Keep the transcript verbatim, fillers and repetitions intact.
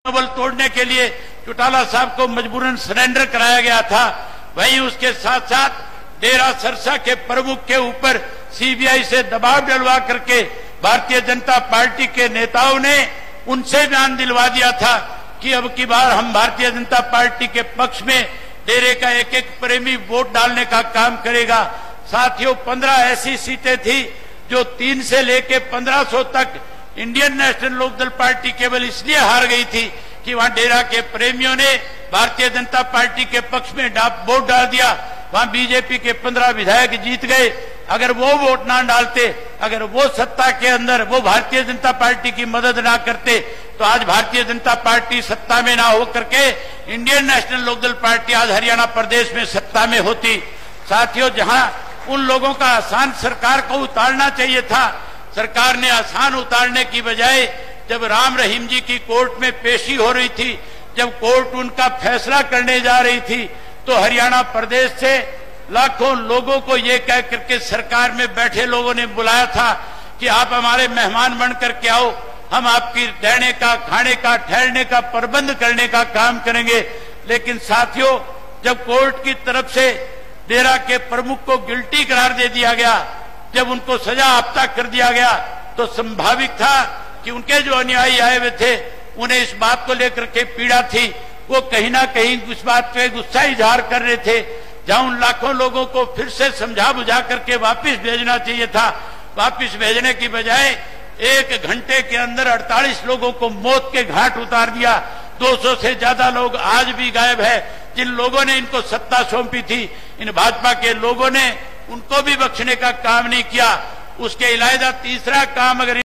मनोबल तोड़ने के लिए चौटाला साहब को मजबूरन सरेंडर कराया गया था। वहीं उसके साथ साथ डेरा सरसा के प्रमुख के ऊपर सीबीआई से दबाव डलवा करके भारतीय जनता पार्टी के नेताओं ने उनसे बयान दिलवा दिया था कि अब की बार हम भारतीय जनता पार्टी के पक्ष में डेरे का एक एक प्रेमी वोट डालने का काम करेगा। साथियों, पंद्रह ऐसी सीटें थी जो तीन से लेके पंद्रह सौ तक इंडियन नेशनल लोकदल पार्टी केवल इसलिए हार गई थी कि वहां डेरा के प्रेमियों ने भारतीय जनता पार्टी के पक्ष में वोट डाल दिया। वहां बीजेपी के पंद्रह विधायक जीत गए। अगर वो वोट ना डालते, अगर वो सत्ता के अंदर वो भारतीय जनता पार्टी की मदद ना करते, तो आज भारतीय जनता पार्टी सत्ता में ना हो करके इंडियन नेशनल लोकदल पार्टी आज हरियाणा प्रदेश में सत्ता में होती। साथियों, जहां उन लोगों का आसान सरकार को उतारना चाहिए था, सरकार ने आसान उतारने की बजाय जब राम रहीम जी की कोर्ट में पेशी हो रही थी, जब कोर्ट उनका फैसला करने जा रही थी, तो हरियाणा प्रदेश से लाखों लोगों को ये कह करके सरकार में बैठे लोगों ने बुलाया था कि आप हमारे मेहमान बन करके आओ, हम आपकी रहने का, खाने का, ठहरने का प्रबंध करने का काम करेंगे। लेकिन साथियों, जब कोर्ट की तरफ से डेरा के प्रमुख को गिल्टी करार दे दिया गया, जब उनको सजा आफ्ता कर दिया गया, तो संभावित था कि उनके जो अनुयायी आए हुए थे उन्हें इस बात को लेकर के पीड़ा थी, वो कहीं ना कहीं उस बात पे गुस्सा इजहार कर रहे थे। जहां उन लाखों लोगों को फिर से समझा बुझा करके वापस भेजना चाहिए था, वापस भेजने की बजाय एक घंटे के अंदर अड़तालीस लोगों को मौत के घाट उतार दिया। दो सौ से ज्यादा लोग आज भी गायब है। जिन लोगों ने इनको सत्ता सौंपी थी, इन भाजपा के लोगों ने उनको भी बख्शने का काम नहीं किया। उसके इलावा तीसरा काम अगर